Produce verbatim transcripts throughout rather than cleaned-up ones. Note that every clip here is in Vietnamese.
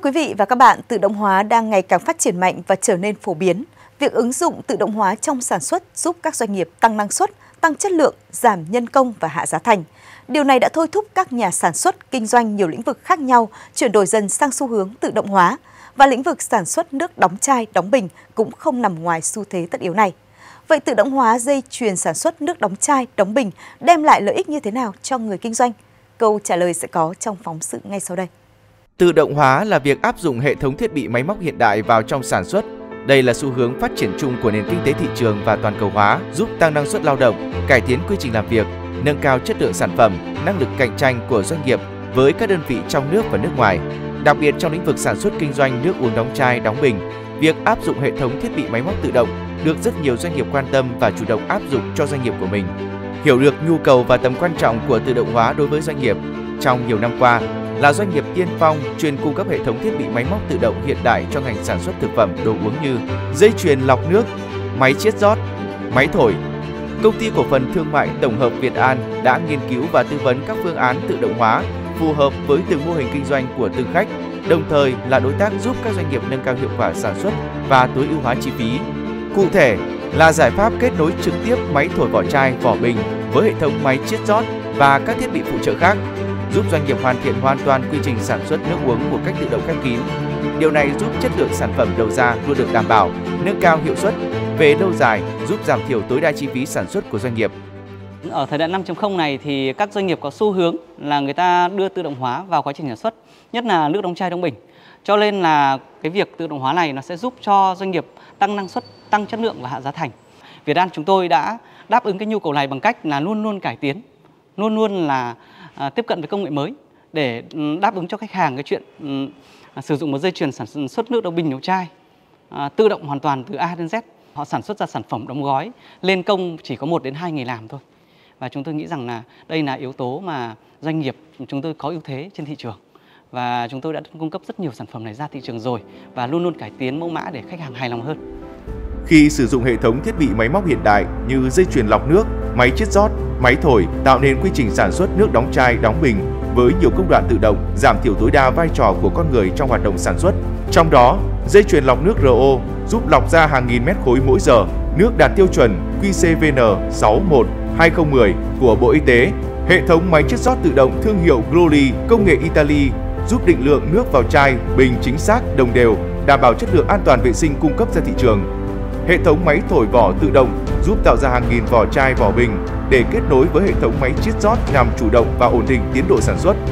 quý vị và các bạn, tự động hóa đang ngày càng phát triển mạnh và trở nên phổ biến. Việc ứng dụng tự động hóa trong sản xuất giúp các doanh nghiệp tăng năng suất, tăng chất lượng, giảm nhân công và hạ giá thành. Điều này đã thôi thúc các nhà sản xuất, kinh doanh nhiều lĩnh vực khác nhau chuyển đổi dần sang xu hướng tự động hóa. Và lĩnh vực sản xuất nước đóng chai, đóng bình cũng không nằm ngoài xu thế tất yếu này. Vậy tự động hóa dây chuyền sản xuất nước đóng chai, đóng bình đem lại lợi ích như thế nào cho người kinh doanh? Câu trả lời sẽ có trong phóng sự ngay sau đây. Tự động hóa là việc áp dụng hệ thống thiết bị máy móc hiện đại vào trong sản xuất. Đây là xu hướng phát triển chung của nền kinh tế thị trường và toàn cầu hóa, giúp tăng năng suất lao động, cải tiến quy trình làm việc, nâng cao chất lượng sản phẩm, năng lực cạnh tranh của doanh nghiệp với các đơn vị trong nước và nước ngoài. Đặc biệt trong lĩnh vực sản xuất kinh doanh nước uống đóng chai, đóng bình, việc áp dụng hệ thống thiết bị máy móc tự động được rất nhiều doanh nghiệp quan tâm và chủ động áp dụng cho doanh nghiệp của mình. Hiểu được nhu cầu và tầm quan trọng của tự động hóa đối với doanh nghiệp, trong nhiều năm qua, là doanh nghiệp tiên phong chuyên cung cấp hệ thống thiết bị máy móc tự động hiện đại cho ngành sản xuất thực phẩm đồ uống như dây chuyền lọc nước, máy chiết rót, máy thổi. Công ty cổ phần thương mại tổng hợp Việt An đã nghiên cứu và tư vấn các phương án tự động hóa phù hợp với từng mô hình kinh doanh của từng khách, đồng thời là đối tác giúp các doanh nghiệp nâng cao hiệu quả sản xuất và tối ưu hóa chi phí. Cụ thể là giải pháp kết nối trực tiếp máy thổi vỏ chai, vỏ bình với hệ thống máy chiết rót và các thiết bị phụ trợ khác, giúp doanh nghiệp hoàn thiện hoàn toàn quy trình sản xuất nước uống một cách tự động khép kín. Điều này giúp chất lượng sản phẩm đầu ra luôn được đảm bảo, nâng cao hiệu suất, về lâu dài giúp giảm thiểu tối đa chi phí sản xuất của doanh nghiệp. Ở thời đại năm chấm không này thì các doanh nghiệp có xu hướng là người ta đưa tự động hóa vào quá trình sản xuất, nhất là nước đóng chai, đóng bình. Cho nên là cái việc tự động hóa này nó sẽ giúp cho doanh nghiệp tăng năng suất, tăng chất lượng và hạ giá thành. Việt An chúng tôi đã đáp ứng cái nhu cầu này bằng cách là luôn luôn cải tiến, luôn luôn là à, tiếp cận với công nghệ mới để đáp ứng cho khách hàng cái chuyện à, sử dụng một dây chuyền sản xuất nước đóng bình đóng chai à, tự động hoàn toàn từ A đến Z. Họ sản xuất ra sản phẩm đóng gói, lên công chỉ có một đến hai ngày làm thôi. Và chúng tôi nghĩ rằng là đây là yếu tố mà doanh nghiệp chúng tôi có ưu thế trên thị trường. Và chúng tôi đã cung cấp rất nhiều sản phẩm này ra thị trường rồi và luôn luôn cải tiến mẫu mã để khách hàng hài lòng hơn. Khi sử dụng hệ thống thiết bị máy móc hiện đại như dây chuyền lọc nước, máy chiết rót, máy thổi tạo nên quy trình sản xuất nước đóng chai, đóng bình với nhiều công đoạn tự động, giảm thiểu tối đa vai trò của con người trong hoạt động sản xuất. Trong đó, dây chuyền lọc nước rờ o giúp lọc ra hàng nghìn mét khối mỗi giờ, nước đạt tiêu chuẩn Q C V N sáu một hai không một không của Bộ Y tế. Hệ thống máy chiết rót tự động thương hiệu Glory công nghệ Italy giúp định lượng nước vào chai, bình chính xác, đồng đều, đảm bảo chất lượng an toàn vệ sinh cung cấp ra thị trường. Hệ thống máy thổi vỏ tự động giúp tạo ra hàng nghìn vỏ chai, vỏ bình để kết nối với hệ thống máy chiết rót nhằm chủ động và ổn định tiến độ sản xuất.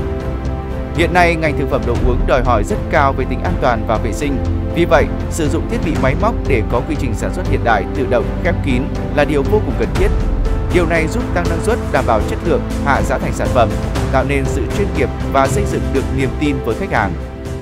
Hiện nay, ngành thực phẩm đồ uống đòi hỏi rất cao về tính an toàn và vệ sinh. Vì vậy, sử dụng thiết bị máy móc để có quy trình sản xuất hiện đại, tự động, khép kín là điều vô cùng cần thiết. Điều này giúp tăng năng suất, đảm bảo chất lượng, hạ giá thành sản phẩm, tạo nên sự chuyên nghiệp và xây dựng được niềm tin với khách hàng.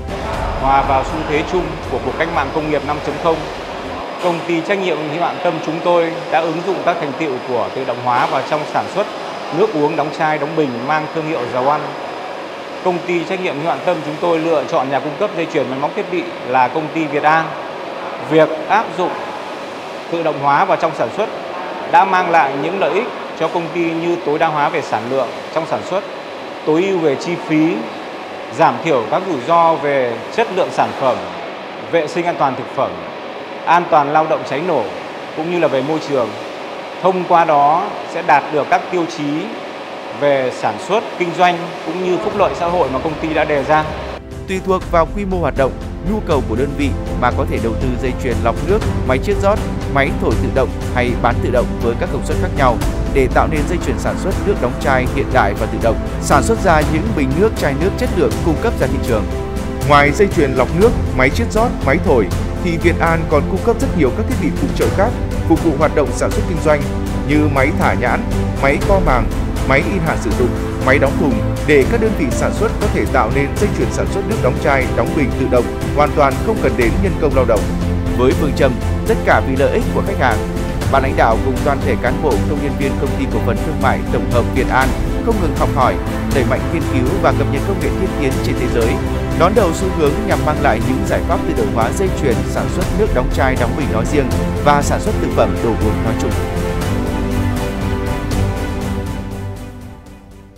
Hòa vào xu thế chung của cuộc cách mạng công nghiệp năm chấm không, công ty trách nhiệm hữu hạn Tâm chúng tôi đã ứng dụng các thành tựu của tự động hóa vào trong sản xuất nước uống đóng chai, đóng bình mang thương hiệu Dầu Ăn. Công ty trách nhiệm hữu hạn Tâm chúng tôi lựa chọn nhà cung cấp dây chuyền máy móc thiết bị là công ty Việt An. Việc áp dụng tự động hóa vào trong sản xuất đã mang lại những lợi ích cho công ty như tối đa hóa về sản lượng trong sản xuất, tối ưu về chi phí, giảm thiểu các rủi ro về chất lượng sản phẩm, vệ sinh an toàn thực phẩm, an toàn lao động cháy nổ cũng như là về môi trường. Thông qua đó sẽ đạt được các tiêu chí về sản xuất, kinh doanh cũng như phúc lợi xã hội mà công ty đã đề ra. Tùy thuộc vào quy mô hoạt động, nhu cầu của đơn vị mà có thể đầu tư dây chuyền lọc nước, máy chiết rót, máy thổi tự động hay bán tự động với các công suất khác nhau để tạo nên dây chuyền sản xuất nước đóng chai hiện đại và tự động, sản xuất ra những bình nước, chai nước chất lượng cung cấp ra thị trường. Ngoài dây chuyền lọc nước, máy chiết rót, máy thổi thì Việt An còn cung cấp rất nhiều các thiết bị phụ trợ khác phục vụ hoạt động sản xuất kinh doanh như máy thả nhãn, máy co màng, máy in hạn sử dụng, máy đóng thùng để các đơn vị sản xuất có thể tạo nên dây chuyền sản xuất nước đóng chai, đóng bình tự động, hoàn toàn không cần đến nhân công lao động. Với phương châm tất cả vì lợi ích của khách hàng, ban lãnh đạo cùng toàn thể cán bộ, công nhân viên công ty cổ phần thương mại tổng hợp Việt An không ngừng học hỏi, đẩy mạnh nghiên cứu và cập nhật công nghệ tiên tiến trên thế giới, đón đầu xu hướng nhằm mang lại những giải pháp tự động hóa dây chuyền sản xuất nước đóng chai, đóng bình nói riêng và sản xuất thực phẩm đồ uống nói chung.